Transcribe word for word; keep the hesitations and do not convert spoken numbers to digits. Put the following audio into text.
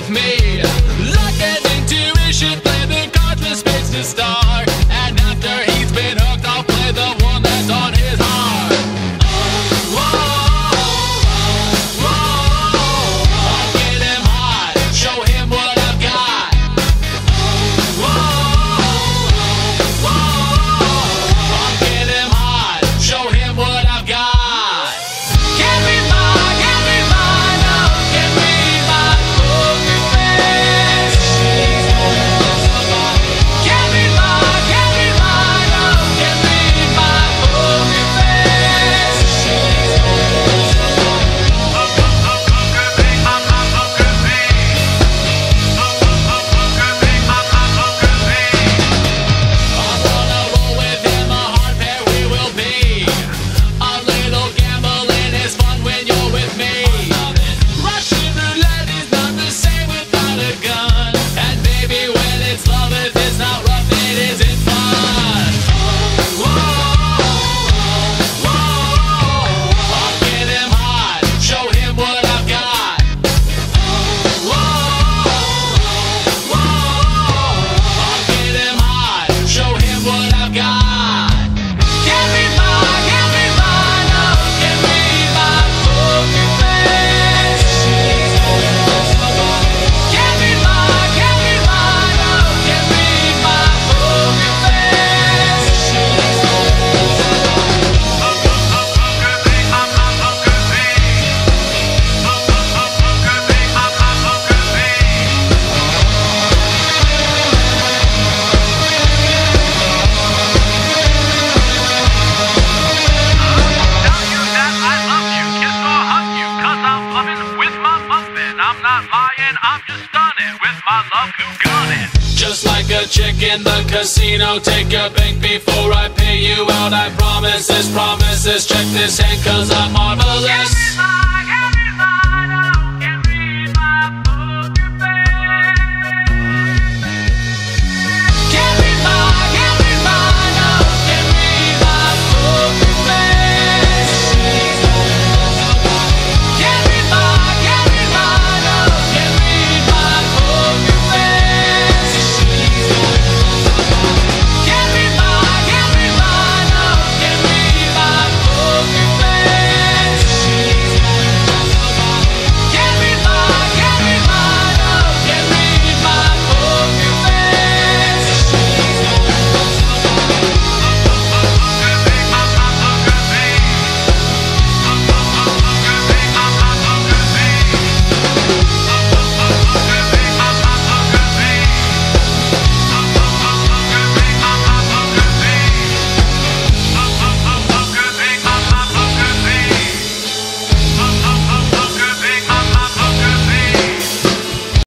with me. Like an intuition, play the cards with spades to start. And after he's been hooked, I'll play the one that's on his heart. Whoa, whoa, I'll get him hot, show him what I've got. Whoa, whoa, I'll get him hot, show him what I've got. Can't be mine, can't be mine, no, can't be my poker face. Can't be mine, can't be mine, no, can't be my poker face. I'm gonna roll with him, a hard pair we will be. A little gambling is fun when you're with me. Russian roulette is not the same without a gun. And baby, when it's love, if it's not rough, it isn't fun. Whoa, whoa, I'll get him hot, show him what I've got. Whoa, whoa, I'll get him hot, show him what I've got. Can't be mine, can't be mine, no, can't be my poker face. Can't be mine, can't be mine, no, can't be my poker face. Tell you that I love you, kiss or hug you, 'cause I'm loving with my muffin. I'm not lying, I'm just stunning with my love, who got it? Just like a chick in the casino, take your bank before I pay you out. I promise this, promise this, check this hand, 'cause I'm marvelous. Can't be mine.